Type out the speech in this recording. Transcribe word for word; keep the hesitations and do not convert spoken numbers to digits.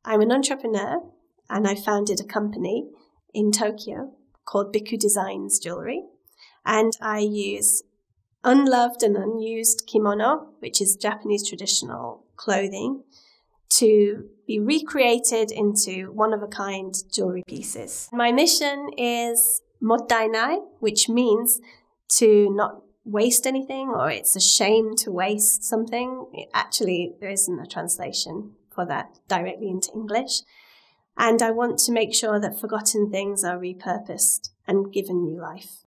I'm an entrepreneur and I founded a company in Tokyo called Biku Designs Jewelry. And I use unloved and unused kimono, which is Japanese traditional clothing, to be recreated into one-of-a-kind jewelry pieces. My mission is mottainai, which means to not waste anything, or it's a shame to waste something. It actually, there isn't a translation for that directly into English. And I want to make sure that forgotten things are repurposed and given new life.